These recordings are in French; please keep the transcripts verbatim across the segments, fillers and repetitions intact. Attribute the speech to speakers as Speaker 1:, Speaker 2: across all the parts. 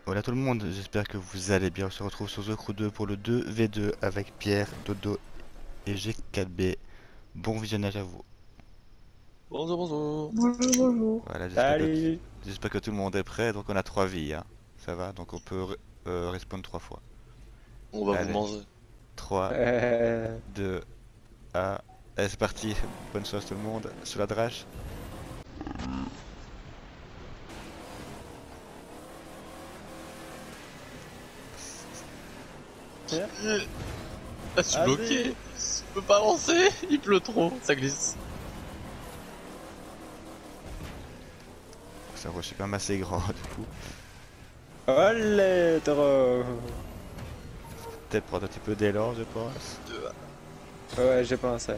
Speaker 1: Hola tout le monde, j'espère que vous allez bien. On se retrouve sur The Crew deux pour le deux v deux avec Pierre, Dodo et G quatre B. Bon visionnage à vous.
Speaker 2: Bonjour, bonjour.
Speaker 3: Bonjour, bonjour.
Speaker 1: Voilà, j'espère que,
Speaker 2: Salut.
Speaker 1: j'espère que tout le monde est prêt. Donc on a trois vies, hein. Ça va, donc on peut euh, respawn trois fois.
Speaker 2: On va vous
Speaker 1: Allez,
Speaker 2: manger.
Speaker 1: trois,
Speaker 2: Euh...
Speaker 1: deux, un. Allez, c'est parti. Bonne chance tout le monde. Sous la drache.
Speaker 2: Ah, je suis bloqué. Je peux pas avancer. Il pleut trop. Ça glisse.
Speaker 1: Ça roche quand même assez grand du coup.
Speaker 4: Olé, trop.
Speaker 1: Peut-être prendre un petit peu d'élan, je pense.
Speaker 4: Ouais, j'ai pensé.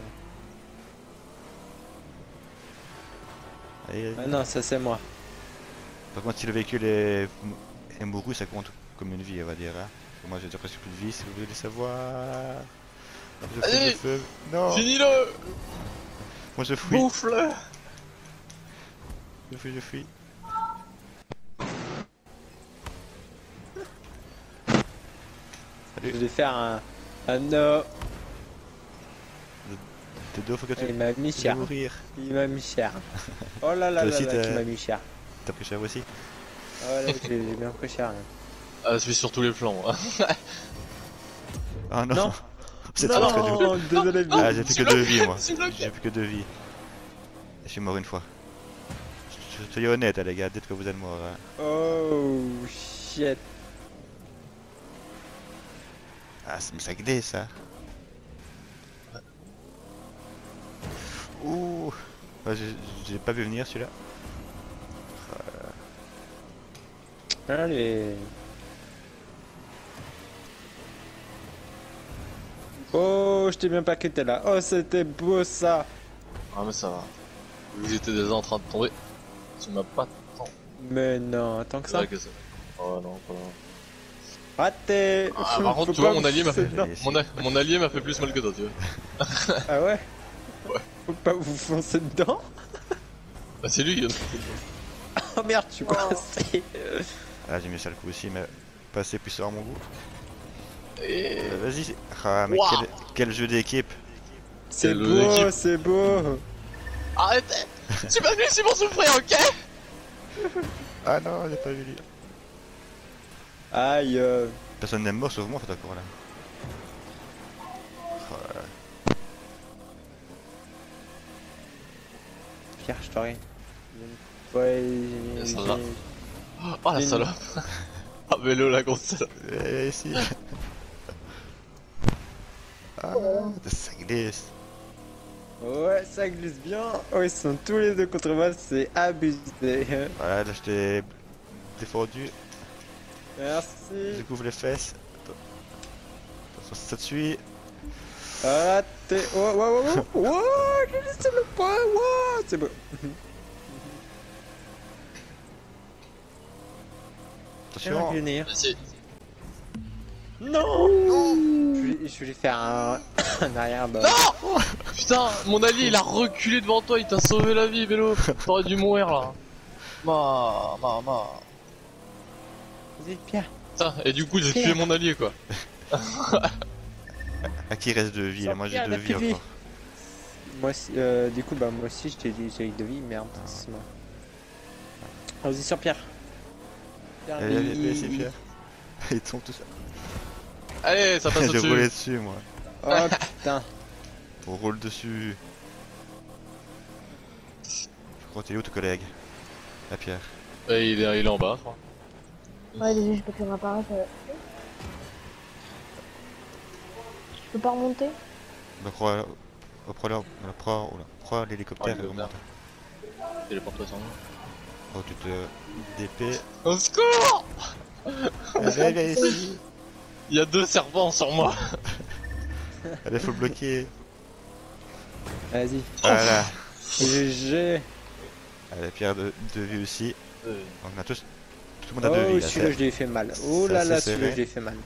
Speaker 1: Allez, allez.
Speaker 4: Ah non, ça c'est moi.
Speaker 1: Par contre, si le véhicule est, est mouru, ça compte comme une vie, on va dire. Hein. Moi, j'ai déjà presque plus de vie, si vous voulez le savoir. Je fais
Speaker 2: Allez,
Speaker 1: le feu. Non,
Speaker 2: finis-le.
Speaker 1: moi je fuis.
Speaker 2: Bouffe-le.
Speaker 1: Je fuis, je fuis.
Speaker 4: Je
Speaker 1: Salut.
Speaker 4: vais faire un... un no.
Speaker 1: T'es deux, faut que tu
Speaker 4: Il m'a mis
Speaker 1: tu
Speaker 4: cher.
Speaker 1: vas mourir.
Speaker 4: Il m'a mis cher. Oh là là
Speaker 1: Toi
Speaker 4: là
Speaker 1: aussi,
Speaker 4: là,
Speaker 1: t'as-
Speaker 4: qui m'a mis cher.
Speaker 1: T'as pris cher aussi.
Speaker 4: Oh là, j'ai j'ai bien pris cher. Là.
Speaker 2: Ah, je suis sur tous les plans.
Speaker 1: Ah non,
Speaker 4: Non.
Speaker 1: c'est trop très dur.
Speaker 4: Non, désolé.
Speaker 1: Ah, j'ai plus que deux vies, moi.
Speaker 2: Je suis bloqué.
Speaker 1: J'ai plus que deux vies. Je suis mort une fois. Je- Soyez honnête, hein, les gars, dites que vous êtes mort. Hein.
Speaker 4: Oh shit.
Speaker 1: Ah, c'est- mais ça glisse, ça. Ouh. Ouais, j'ai- j'ai pas vu venir celui-là.
Speaker 4: Allez. Oh, je t'ai bien pas quitté là. Oh, c'était beau ça.
Speaker 2: Ah, mais ça va. Vous étiez déjà en train de tomber. Tu m'as pas tant.
Speaker 4: Mais non, tant que
Speaker 2: C'est
Speaker 4: ça.
Speaker 2: vrai que ça. Oh non, pas là.
Speaker 4: Raté.
Speaker 2: Ah, par contre,
Speaker 4: Faut
Speaker 2: tu vois,
Speaker 4: pas
Speaker 2: mon
Speaker 4: vous
Speaker 2: allié m'a fait.
Speaker 4: foncer dedans.
Speaker 2: Mon, a- mon allié m'a fait plus mal que toi, tu vois.
Speaker 4: Ah ouais.
Speaker 2: Ouais.
Speaker 4: Faut pas vous foncer dedans.
Speaker 2: Bah, c'est lui qui a.
Speaker 4: Oh merde, je suis coincé.
Speaker 1: Ah, j'ai mis ça le coup aussi, mais pas assez puissant à mon goût.
Speaker 2: Et...
Speaker 1: Euh, Vas-y. c'est- Ah, mais
Speaker 2: Ouah.
Speaker 1: quel, quel jeu d'équipe.
Speaker 4: C'est
Speaker 2: le
Speaker 4: beau,
Speaker 2: équipe.
Speaker 4: c'est beau.
Speaker 2: Arrêtez. Tu m'as vu, c'est pour souffrir, ok?
Speaker 1: Ah non, j'ai pas vu lui.
Speaker 4: Aïe. euh,
Speaker 1: Personne n'est mort sauf moi, faut d'accord là. Oh là là.
Speaker 4: Pierre, je t'aurais. Ouais, j'ai-
Speaker 2: Ça va.
Speaker 4: j'ai-
Speaker 2: Oh la
Speaker 4: Une-
Speaker 2: salope. Ah, vélo, la grosse salope.
Speaker 1: Eh, ici. Ah, ça glisse.
Speaker 4: Ouais, ça glisse bien. Oh, ils sont tous les deux contre moi, c'est abusé.
Speaker 1: Voilà, là je t'ai défendu. Je
Speaker 4: Merci.
Speaker 1: couvre les fesses. Attends. Attention, ça te suit.
Speaker 4: Ah, t'es. Oh, ouais, ouais, ouais. Ouais, j'ai laissé le point. Ouais, c'est beau. Je vais
Speaker 1: Attention.
Speaker 4: revenir.
Speaker 2: Vas-y.
Speaker 4: Non, je vais, je vais faire un, un arrière bah.
Speaker 2: Non. Putain, mon allié il a reculé devant toi, il t'a sauvé la vie, vélo. T'aurais dû mourir là. Ma, ma, ma.
Speaker 4: Vas-y, Pierre.
Speaker 2: Putain, et du coup j'ai tué mon allié quoi.
Speaker 1: À qui reste deux vies là? Moi j'ai
Speaker 4: Pierre,
Speaker 1: deux
Speaker 4: la
Speaker 1: vies
Speaker 4: plus vie.
Speaker 1: encore.
Speaker 4: Moi, aussi, euh, du coup, bah, moi aussi, je t'ai dit j'ai de vie, merde.
Speaker 1: Ah.
Speaker 4: c'est moi. Vas-y, sur Pierre. Pierre,
Speaker 1: Allez, allez,
Speaker 4: il-
Speaker 1: allez, c'est Pierre. Ils tombent tous.
Speaker 2: Allez, ça passe
Speaker 1: J'ai roulé
Speaker 2: au-dessus.
Speaker 1: dessus moi.
Speaker 4: Oh putain.
Speaker 1: On roule dessus. Je crois qu'il est où ton collègue? La Pierre.
Speaker 2: Ouais, il, est, il est en bas, je crois.
Speaker 3: Ouais, désolé, je peux plus réapparaître. euh. Je peux pas remonter?
Speaker 1: On prend, on prend, on prend, on prend l'hélicoptère
Speaker 2: Oh,
Speaker 1: et on monte.
Speaker 2: Téléporte-toi sans nous.
Speaker 1: Oh, tu te d'épée.
Speaker 2: Au secours!
Speaker 1: Allez, viens ici.
Speaker 2: Il y a deux serpents sur moi.
Speaker 1: Allez, faut le bloquer.
Speaker 4: Vas-y.
Speaker 1: Voilà.
Speaker 4: G G.
Speaker 1: Allez, Pierre de, de vie aussi.
Speaker 2: Euh,
Speaker 1: On a tous. Tout le monde a deux
Speaker 4: Oh,
Speaker 1: vies là.
Speaker 4: celui-là,
Speaker 1: c'est-
Speaker 4: je lui ai fait mal. Oh
Speaker 1: c'est
Speaker 4: là
Speaker 1: assez
Speaker 4: là,
Speaker 1: serré.
Speaker 4: celui-là, je lui ai fait mal.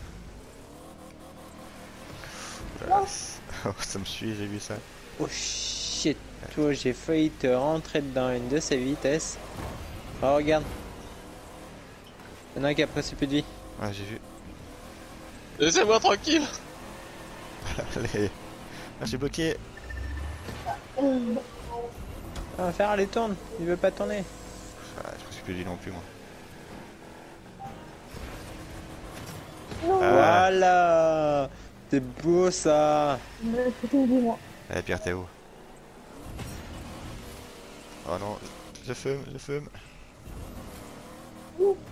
Speaker 1: Voilà. Oh, ça me suit, j'ai vu ça.
Speaker 4: Oh shit. Toi, j'ai failli te rentrer dedans une de ces vitesses. Oh, regarde. Il y en a un qui a presque plus de vie.
Speaker 1: Ouais, j'ai vu.
Speaker 2: Laissez-moi tranquille.
Speaker 1: Allez. Ah, j'ai bloqué.
Speaker 3: Euh,
Speaker 4: Ah, faire, allez, tourne. Il veut pas tourner.
Speaker 1: Ah, j'ai presque plus de vie non plus, moi.
Speaker 3: Non,
Speaker 1: Ah.
Speaker 4: Voilà. C'est beau ça.
Speaker 3: je vais foutre une vie, moi.
Speaker 1: Allez, Pierre, t'es où? Oh non, je fume, je fume.
Speaker 3: Ouh.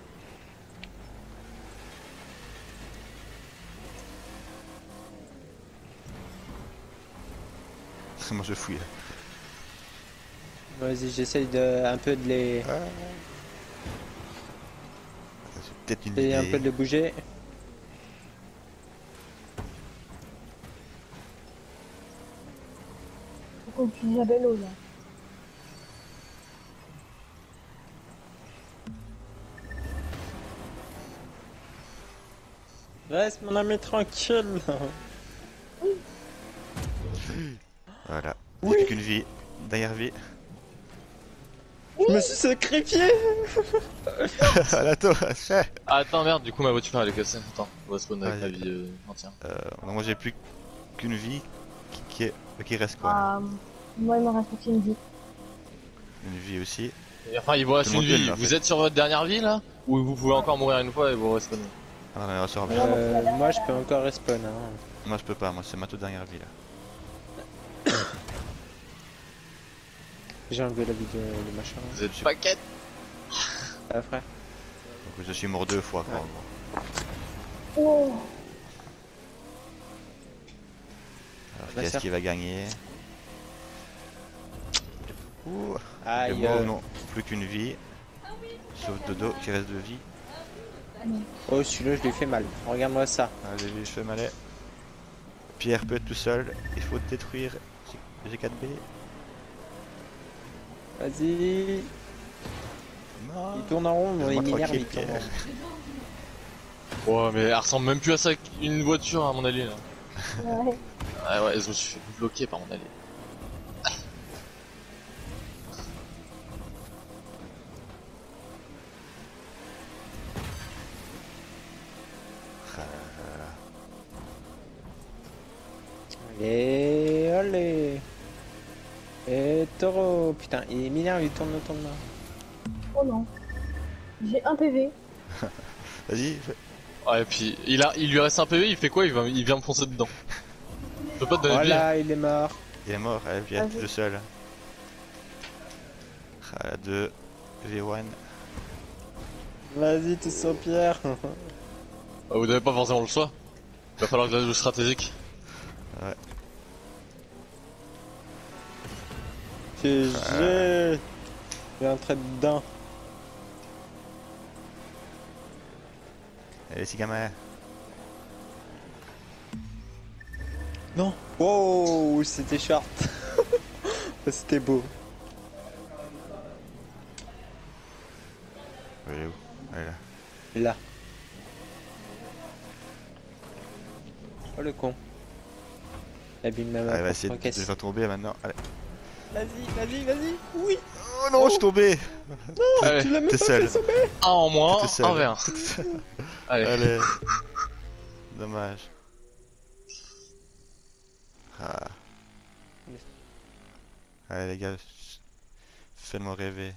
Speaker 1: Moi, je fouille.
Speaker 4: Vas-y, j'essaye de un peu de les.
Speaker 1: Ah. J'ai peut-être une
Speaker 4: Essayer un
Speaker 1: idée.
Speaker 4: peu de les bouger.
Speaker 3: Faut qu'on utilise la belle eau, là.
Speaker 4: Reste mon ami tranquille.
Speaker 1: Voilà.
Speaker 4: Oui.
Speaker 1: J'ai plus qu'une vie. Dernière vie.
Speaker 4: Je me suis sacrifié.
Speaker 1: La tour, chef.
Speaker 2: Ah, attends, merde, du coup ma voiture elle est cassée. Attends, on va spawn avec
Speaker 1: Ouais.
Speaker 2: ma vie euh, entière.
Speaker 1: Euh, non, moi j'ai plus qu'une vie qui, qui, est, qui reste quoi.
Speaker 3: Ah, moi, il me reste aussi une vie.
Speaker 1: Une vie aussi.
Speaker 2: Et enfin, il vous reste
Speaker 1: Tout le
Speaker 2: une
Speaker 1: monde
Speaker 2: vie.
Speaker 1: gueule, en
Speaker 2: Vous
Speaker 1: fait.
Speaker 2: êtes sur votre dernière vie là? Ou vous pouvez encore mourir une fois et vous respawnez?
Speaker 1: Ah non, non, sur-
Speaker 4: Euh, moi, je peux encore respawn. Hein.
Speaker 1: Moi je peux pas, moi c'est ma toute dernière vie là.
Speaker 4: J'ai enlevé la vie de, de machin.
Speaker 2: Vous êtes paquette?
Speaker 4: Ah, frère.
Speaker 1: Donc je suis mort deux fois quoi.
Speaker 4: Ouais.
Speaker 1: en gros.
Speaker 3: Oh,
Speaker 1: Alors
Speaker 4: Bah,
Speaker 1: qui est-ce
Speaker 4: ça.
Speaker 1: qui va gagner? Ouh.
Speaker 4: Aïe.
Speaker 1: Et moi
Speaker 4: euh,
Speaker 1: non, plus qu'une vie. Sauf Dodo qui reste de vie.
Speaker 4: Oh, celui-là, je lui ai fait mal. Regarde-moi ça.
Speaker 1: Allez, je fais malais. Pierre peut être tout seul, il faut détruire G quatre B.
Speaker 4: Vas-y.
Speaker 1: Non.
Speaker 4: Il tourne en rond, mais
Speaker 1: Laisse-moi
Speaker 4: il m'énerve,
Speaker 1: tranquille,
Speaker 4: il tourne en
Speaker 1: Pierre.
Speaker 4: rond.
Speaker 2: Ouais, mais elle ressemble même plus à ça qu'une voiture à mon avis là.
Speaker 3: ouais.
Speaker 2: Ah ouais, je me suis fait bloquer par mon allié.
Speaker 4: Allez, allez. Et taureau. Putain, il m'énerve, il tourne autour de moi.
Speaker 3: Oh non. J'ai un P V.
Speaker 1: Vas-y, fais-
Speaker 2: Ouais, et puis il, a, il lui reste un P V, il fait quoi? Il, va, il vient me foncer dedans. Je peux pas te donner de vie.
Speaker 4: Voilà, il est mort.
Speaker 1: il est mort, allez, Pierre,
Speaker 3: Vas-y.
Speaker 1: tout seul. Ah, deux V un.
Speaker 4: Vas-y, tu sens Pierre.
Speaker 2: Ah, vous n'avez pas forcément le choix. Il va falloir que je joue stratégique.
Speaker 4: G G. Il est en train dedans.
Speaker 1: Allez, si gamin.
Speaker 4: Non. Oh, c'était short. C'était beau.
Speaker 1: Elle est où? Elle est là.
Speaker 4: Là. Oh le con. Abîme ma
Speaker 1: Allez,
Speaker 4: main.
Speaker 1: va essayer de, de
Speaker 4: caisse.
Speaker 1: le faire tomber maintenant. Allez.
Speaker 4: Vas-y, vas-y, vas-y. Oui.
Speaker 1: Oh non, je suis tombé.
Speaker 2: Allez,
Speaker 4: Tu l'as même
Speaker 1: t'es
Speaker 4: pas
Speaker 1: seul.
Speaker 4: fait sauver.
Speaker 2: un en moins,
Speaker 1: T'es seul.
Speaker 2: un vers. Allez.
Speaker 1: Allez. Dommage. Ah. Allez les gars, fais-moi rêver.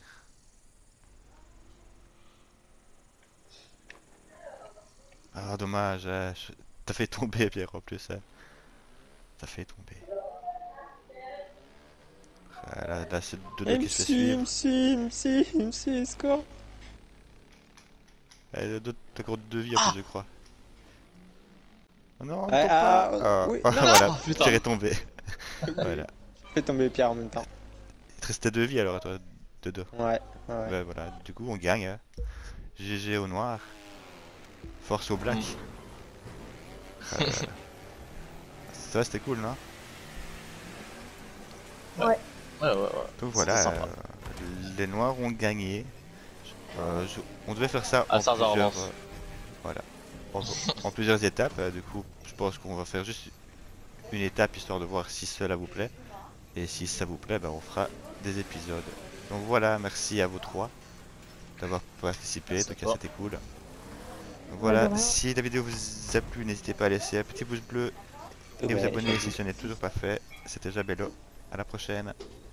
Speaker 1: Ah dommage, euh, je- t'as fait tomber Pierre en plus. Hein. T'as fait tomber. Ah, là, là c'est Dodo qui se fait
Speaker 4: M C,
Speaker 1: suivre.
Speaker 4: M C, M C, M C, score.
Speaker 1: Allez, Dodo, t'as encore deux vies en plus je crois. Oh non, on
Speaker 4: Ah,
Speaker 1: tombe
Speaker 4: ah,
Speaker 1: pas. Ah,
Speaker 4: oui,
Speaker 1: ah,
Speaker 4: non.
Speaker 1: voilà,
Speaker 2: Ah, putain.
Speaker 1: Pierre est tombé. Voilà.
Speaker 4: Fais tomber Pierre en même temps.
Speaker 1: Il te restait deux vies alors toi, Dodo.
Speaker 4: Ouais, ouais.
Speaker 1: Ouais, voilà, du coup on gagne. Hein. G G au noir. Force au black.
Speaker 2: Mm.
Speaker 1: Euh, ça c'était cool, non?
Speaker 2: Ouais, ouais, ouais.
Speaker 1: Donc
Speaker 2: C'était
Speaker 1: voilà,
Speaker 2: sympa.
Speaker 1: euh, les noirs ont gagné. Euh, je- on devait faire ça
Speaker 2: À
Speaker 1: en
Speaker 2: Sarzar
Speaker 1: plusieurs,
Speaker 2: avance.
Speaker 1: euh, voilà, en, en plusieurs étapes. euh, du coup, je pense qu'on va faire juste une étape histoire de voir si cela vous plaît. Et si ça vous plaît, ben, on fera des épisodes. Donc voilà, merci à vous trois. d'avoir participé,
Speaker 2: Merci
Speaker 1: donc
Speaker 2: à toi.
Speaker 1: c'était cool. Donc voilà,
Speaker 3: de rien.
Speaker 1: si la vidéo vous a plu, n'hésitez pas à laisser un petit pouce bleu et vous
Speaker 4: Ouais,
Speaker 1: abonner
Speaker 4: j'ai
Speaker 1: si ce n'est toujours pas fait. C'était Jabello, à la prochaine.